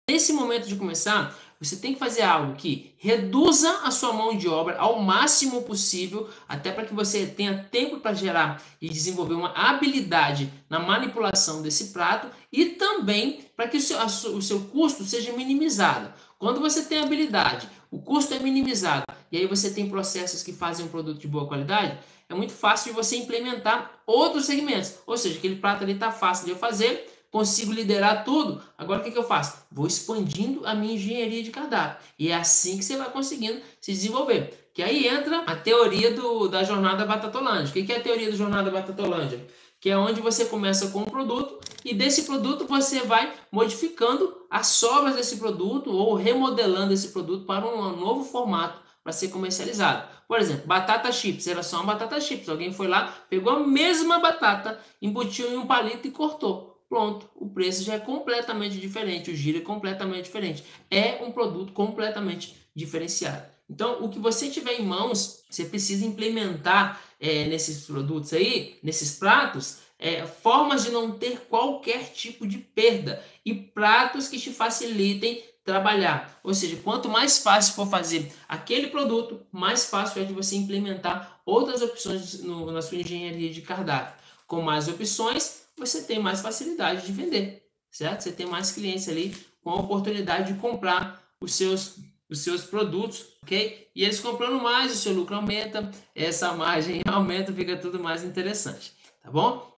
Nesse momento de começar, você tem que fazer algo que reduza a sua mão de obra ao máximo possível, até para que você tenha tempo para gerar e desenvolver uma habilidade na manipulação desse prato e também para que o seu custo seja minimizado. Quando você tem habilidade, o custo é minimizado e aí você tem processos que fazem um produto de boa qualidade, é muito fácil de você implementar outros segmentos. Ou seja, aquele prato ali está fácil de eu fazer, consigo liderar tudo. Agora o que eu faço? Vou expandindo a minha engenharia de cardápio. E é assim que você vai conseguindo se desenvolver. Que aí entra a teoria da jornada Batatolândia. O que é a teoria da jornada Batatolândia? Que é onde você começa com um produto e desse produto você vai modificando as sobras desse produto ou remodelando esse produto para um novo formato para ser comercializado. Por exemplo, batata chips, era só uma batata chips. Alguém foi lá, pegou a mesma batata, embutiu em um palito e cortou. Pronto, o preço já é completamente diferente, o giro é completamente diferente. É um produto completamente diferenciado. Então, o que você tiver em mãos, você precisa implementar nesses produtos aí, nesses pratos, formas de não ter qualquer tipo de perda e pratos que te facilitem trabalhar. Ou seja, quanto mais fácil for fazer aquele produto, mais fácil é de você implementar outras opções na sua engenharia de cardápio. Com mais opções, você tem mais facilidade de vender, certo? Você tem mais clientes ali com a oportunidade de comprar os seus produtos, ok? E eles comprando mais, o seu lucro aumenta, essa margem aumenta, fica tudo mais interessante, tá bom?